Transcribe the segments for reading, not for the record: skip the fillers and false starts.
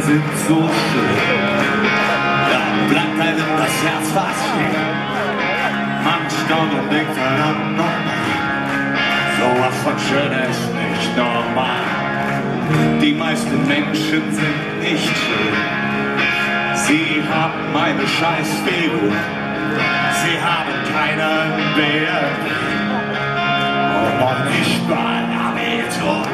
sind so schön. Da bleibt einem das Herz fast stehen. Man staunt und denkt verdammt nochmal, sowas von schön ist nicht normal. Die meisten Menschen sind nicht schön. Sie haben eine Scheißfigur. Sie haben keinen Wert. Und noch nicht mal Abitur.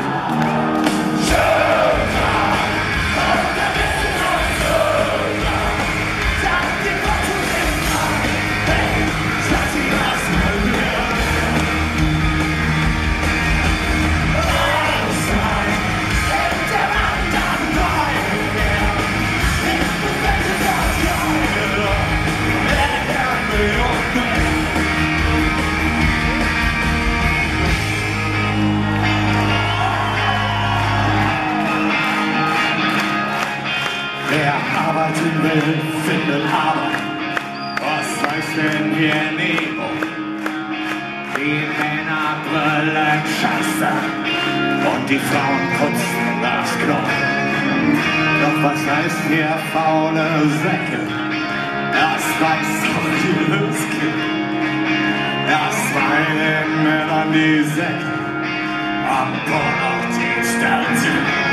Wer arbeiten will, findet Arbeit. Was heißt denn hier Nebo? Die Männer brüllen Scheiße und die Frauen putzen das Klo. Doch was heißt hier faule Säcke? Das weiß doch jedes Kind. Erst bei den Männern die Säcke am Pornotisch sind.